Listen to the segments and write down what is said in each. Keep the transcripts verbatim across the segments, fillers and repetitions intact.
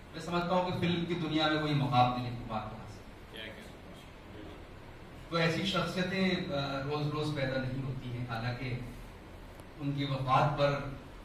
میں سمجھتا ہوں کہ فلم کی دنیا میں وہی مقام دلیپ کمار کا حاصل تو ایسی شخصیتیں روز روز پیدا نہیں ہوتی ہیں. حالانکہ ان کی وفات پر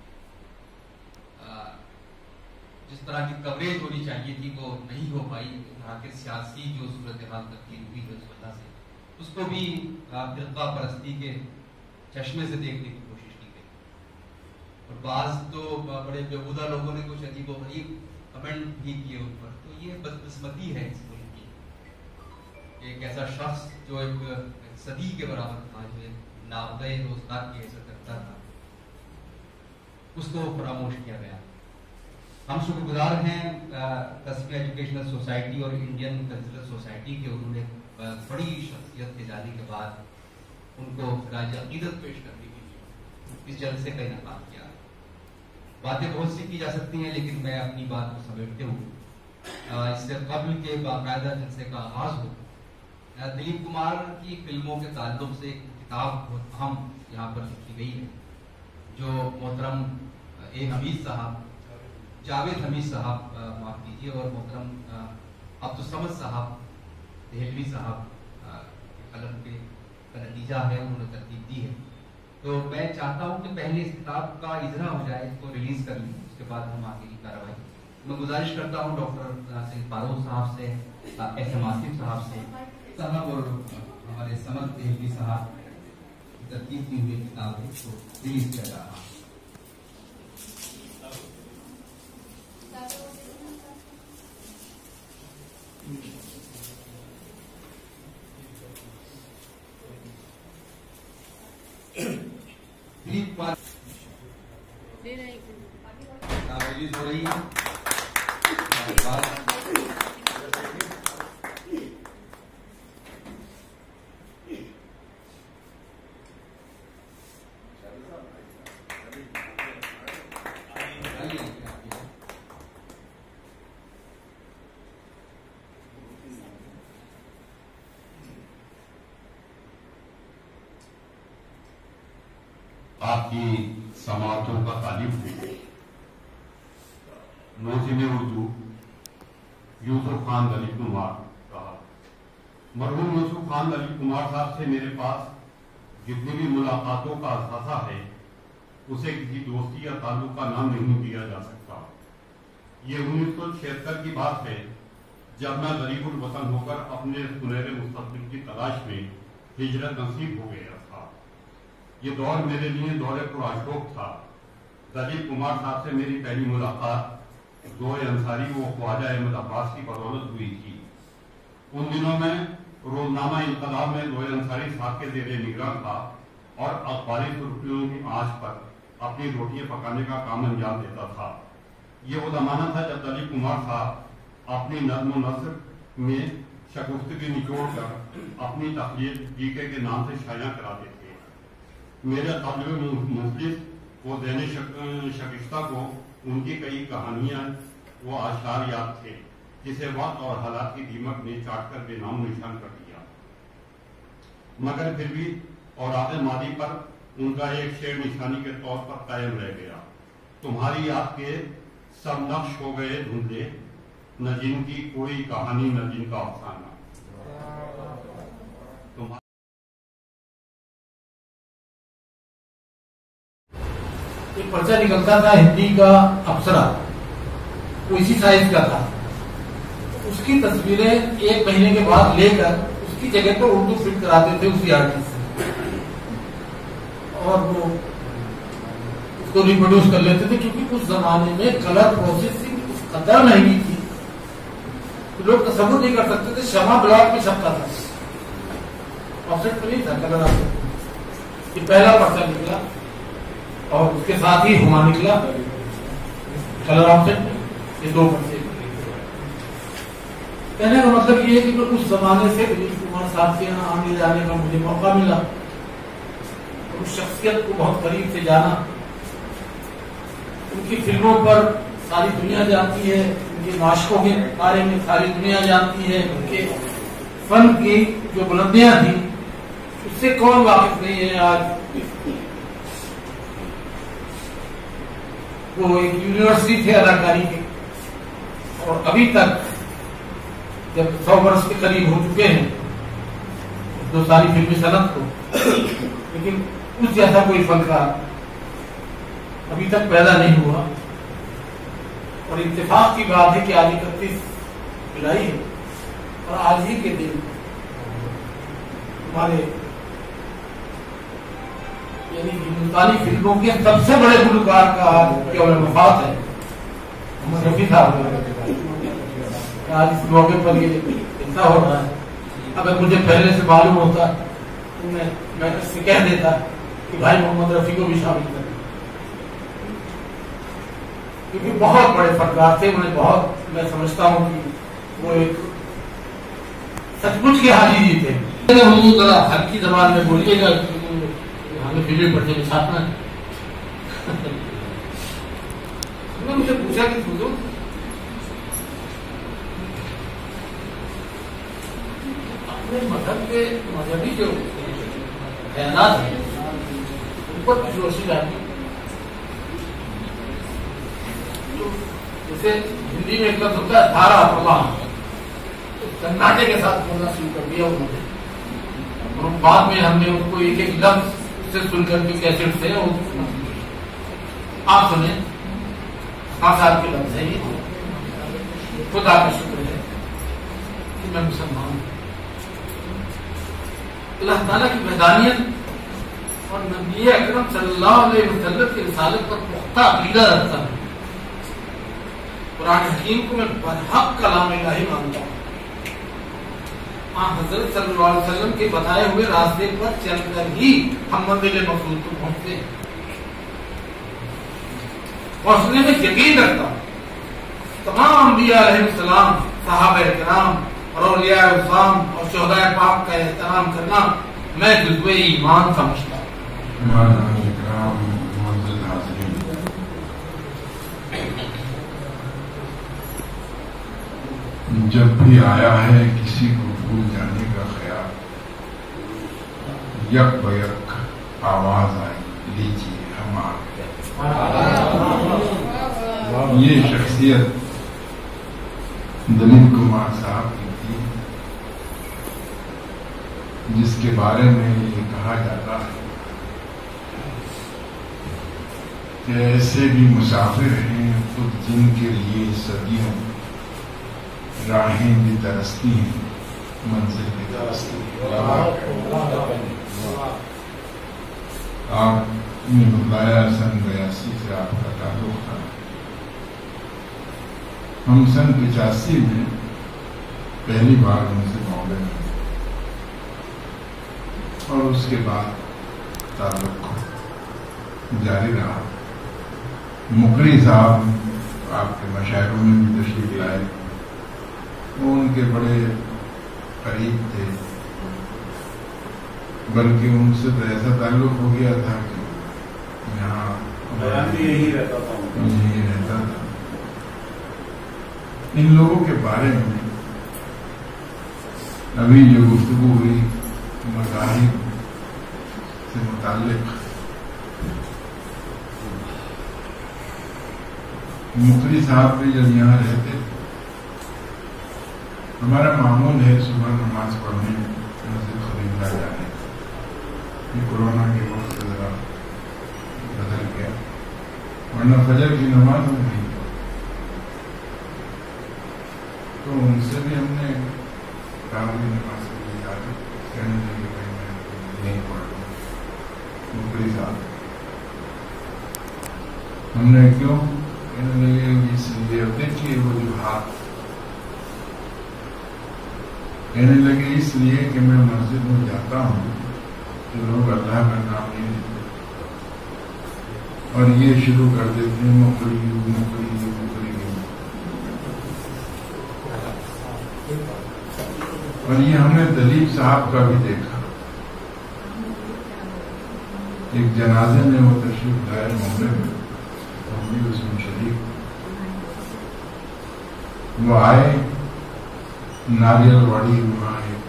جس طرح کی کوریج ہونی چاہیے تھی وہ نہیں ہو پائی. یہاں کے سیاسی جو صورتحال تبدیل ہوئی ہے اس وجہ سے اس کو بھی فرقہ پرستی کے چشمے سے دیکھنے کی کوشش کی گئی. اور بعض تو بڑے بےہودہ لوگوں نے کچھ عجیب و غریب کمنٹ بھی کیے ان پر. تو یہ بدقسمتی ہے اس ملک کی. ایک ایسا شخص جو ایک صدی کے برابر تھا, جو نابغہ روزگار کی حیثیت رکھتا تھا, اس کو فراموش کیا گیا. ہم شکر گزار ہیں تسمیہ ایجوکیشنل سوسائٹی اور انڈین کلچرل سوسائٹی کے. انہوں نے بڑی شخصیت کے جانے کے بعد ان کو خراج عقیدت پیش کرنے کے لیے اس جلسے کا انعقاد کیا. باتیں بہت سی کی جا سکتی ہیں, لیکن میں اپنی بات کو سمیٹتے ہوں اس سے قبل کے باقاعدہ جلسے کا آغاز ہو, دلیپ کمار کی فلموں کے تعلق سے ایک کتاب بہت اہم یہاں پر لکھی گئی ہے, جو محترم اے حمید صاحب, جاوید حمید صاحب معاف کیجیے, اور محترم عبدالصمد صاحب دہلوی صاحب قلم کے نتیجہ ہے, انہوں نے ترتیب دی ہے. تو میں چاہتا ہوں کہ پہلے اس کتاب کا اجرا ہو جائے, اس کو ریلیز کر لیں, اس کے بعد ہم آگے کی کارروائی. میں گزارش کرتا ہوں ڈاکٹر سید فاروق صاحب سے, ایس ایم آصف صاحب سے صاحب اور ہمارے سمد دہلوی صاحب ترتیب کی ہوئی کتاب ہے اس کو ریلیز کیا جا رہا ہے. ریلیز ہو رہی ہے. آپ کی سماعتوں کا طالب ہوں. موزم اردو یوسف خان دلیپ کمار کہا. مرحوم یوسف خان دلیپ کمار صاحب سے میرے پاس جتنی بھی ملاقاتوں کا اثاثہ ہے اسے کسی دوستی یا تعلق کا نام نہیں دیا جا سکتا. یہ انیس سو چھہتر کی بات ہے جب میں غریب الوطن ہو کر اپنے سنہرے مستقبل کی تلاش میں ہجرت نصیب ہو گیا تھا. یہ دور میرے لیے دور پرآشوق تھا. دلیپ کمار صاحب سے میری پہلی ملاقات ضوء انصاری و خواجہ احمد عباس کی بدولت ہوئی تھی. ان دنوں میں روزنامہ انقلاب میں ضوء انصاری صاحب کے زیر نگراں تھا اور اخباری سرخیوں کی آنچ پر اپنی روٹیاں پکانے کا کام انجام دیتا تھا. یہ وہ زمانہ تھا جب دلیپ کمار صاحب اپنی نظم و نثر میں شگفتگی نچوڑ کر اپنی تخلیق جی کے کے نام سے شائع کراتے تھے. میرے قبل مفلس و ذہن شگفتہ کو ان کی کئی کہانیاں وہ اشعار یاد تھے جسے وقت اور حالات کی دیمک نے چاٹ کر بے نام نشان کر دیا. مگر پھر بھی اور آخر ماضی پر ان کا ایک شعر نشانی کے طور پر قائم رہ گیا. تمہاری یاد کے سب نقش ہو گئے دھندلے, نہ جن کی کوئی کہانی نہ جن کا افسانہ. ایک پرچہ نکلتا تھا ہندی کا افسرا, وہ اسی سائز کا تھا. اس کی تصویریں ایک مہینے کے بعد لے کر اس کی جگہ پر اردو فٹ کراتے تھے اسی آرٹسٹ سے, اور وہ اس کو ریپروڈیوس کر لیتے تھے. کیونکہ اس زمانے میں کلر پروسیسنگ اس قدر مہنگی تھی کہ لوگ تصور نہیں کر سکتے تھے. شمع بلاک میں چھپتا تھا, آفسیٹ تو نہیں تھا, کلر آفسیٹ. یہ پہلا پرچہ نکلا اور اس کے ساتھ ہی ہما نکلا کلر آفسیٹ میں. یہ دو پرچے. کہنے کا مطلب یہ ہے کہ اس زمانے سے دلیپ کمار صاحب کے یہاں آنے جانے کا مجھے موقع ملا, اس شخصیت کو بہت قریب سے جانا. ان کی فلموں پر ساری دنیا جانتی ہے, ان کے معاشقوں کے بارے میں ساری دنیا جانتی ہے. ان کے فن کی جو بلندیاں تھیں اس سے کون واقف نہیں ہے آج. وہ ایک یونیورسٹی تھے اداکاری کے, اور ابھی تک جب سو برس کے قریب ہو چکے ہیں جو ساری فلمی صنعت کو، لیکن اس جیسا کوئی فنکار ابھی تک پیدا نہیں ہوا. اور اتفاق کی بات ہے کہ آج اکتیس جولائی ہے اور آج ہی کے دن ہمارے یعنی ہندوستانی فلموں کے سب سے بڑے گلوکار کا آج یوم وفات ہے. محمد رفیع صاحب آج اس موقع پر یہ ایسا ہو رہا ہے. اگر مجھے پہلے سے معلوم ہوتا تو میں میں اس سے کہہ دیتا کہ بھائی محمد رفیع کو بھی شامل کریں، کیونکہ بہت بڑے فنکار تھے. انہیں بہت میں سمجھتا ہوں کہ وہ ایک سچ مچ کے حاجی جی تھے. حضور ذرا ہلکی زبان میں بولیے گا، ہمیں فلم پڑھنے میں چھاپنا ہے. انہوں نے مجھے پوچھا کہ حضور اپنے مذہب کے مذہبی جو خیالات ہیں ان پر کچھ روشنی ڈالیں. جیسے ہندی میں ایک لفظ ہوتا ہے دھارا پرواہ، کناٹے کے ساتھ بولنا شروع کر دیا انہوں نے. اور بعد میں ہم نے ان کو ایک ایک لفظ سے سن کر کے کیسٹ سے آپ سنیں. پانچ سال کے لفظ ہے یہ. خدا کا شکر ہے کہ میں مسلمان ہوں. اللہ تعالیٰ کی وحدانیت اور نبی اکرم صلی اللہ علیہ وسلم کی رسالت پر پختہ عقیدہ رکھتا ہوں. قرآن حکیم کو میں برحق کلام الہی مانتا ہوں. حضرت صلی اللہ علیہ وسلم کے بتائے ہوئے راستے پر چل کر ہی ہم منزل مقصود کو پہنچتے ہیں. پہنچنے میں یقین رکھتا ہوں. تمام انبیاء علیہ السلام، صحابہ کرام اور اولیاء الزام اور شہداء پاک کا احترام کرنا میں جزو ایمان سمجھتا ہوں. جب بھی آیا ہے کسی کو بھول جانے کا خیال، یک بیک آواز آئی لیجیے ہم آ گئے. یہ شخصیت دلیپ کمار صاحب کی تھی، جس کے بارے میں یہ کہا جاتا ہے کہ ایسے بھی مسافر ہیں خود جن کے لیے صدیوں راہیں بھی ترستی ہیں، منزل بھی ترستی ہیں. آپ نے بتایا سن بیاسی سے آپ کا تعلق تھا. ہم سن پچاسی میں پہلی بار ان سے بامبے میں اور اس کے بعد تعلق جاری رہا. مقری صاحب آپ کے مشاعروں میں بھی تشریف لائے. وہ ان کے بڑے قریب تھے، بلکہ ان سے تو ایسا تعلق ہو گیا تھا کہ یہاں یہی رہتا تھا یہی رہتا تھا. ان لوگوں کے بارے میں ابھی جو گفتگو ہوئی مذاہب سے متعلق، مقری صاحب بھی جب یہاں رہتے تھے، ہمارا معمول ہے صبح نماز پڑھنے مسجد خلیفہ جانے. یہ کورونا کے وقت سے ذرا بدل گیا، ورنہ فجر کی نماز میں نہیں. تو ان سے بھی ہم نے کاملی نماز کے لیے جاتے کہنے لگے بھائی میں نہیں پڑھ رہا ہوں. مقری صاحب ہم نے کیوں کہنے لگے اس لیے دیکھیے وہ جو ہاتھ کہنے لگے اس لیے کہ میں مسجد میں جاتا ہوں تو لوگ اللہ کا نام نہیں لیتے اور یہ شروع کر دیتے ہیں مقری مقری مقری. اور یہ ہم نے دلیپ صاحب کا بھی دیکھا. ایک جنازے میں وہ تشریف لائے معاملے میں، ہم بھی اس میں شریک. وہ آئے ناریل واڑی وہاں ایک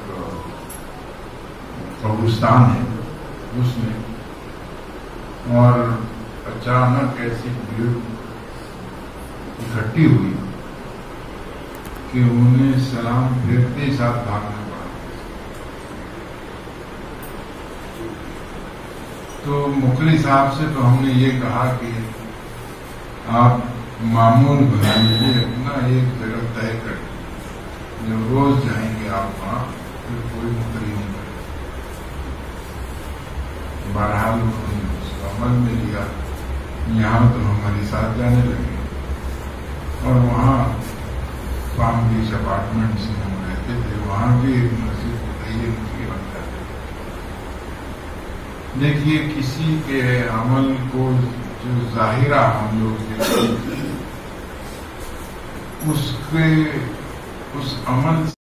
قبرستان ہے اس میں، اور اچانک ایسی بھیڑ اکٹھی ہوئی کہ انہیں سلام پھیرتے ہی ساتھ بھاگنا پڑا. تو مقری صاحب سے تو ہم نے یہ کہا کہ آپ معمول بنا لیجیے اپنا، ایک جگہ طے کر جب روز جائیں گے آپ وہاں پھر کوئی مقری نہیں کرے. بہرحال انہوں نے اس کو عمل میں لیا. یہاں تو ہمارے ساتھ جانے لگے اور وہاں پام بیچ اپارٹمنٹس میں ہم رہتے تھے، وہاں بھی ایک مسجد بتائیے مجھے بنتا ہے. دیکھیے کسی کے عمل کو جو ظاہرہ ہم لوگ دیکھتے ہیں اس کے اس عمل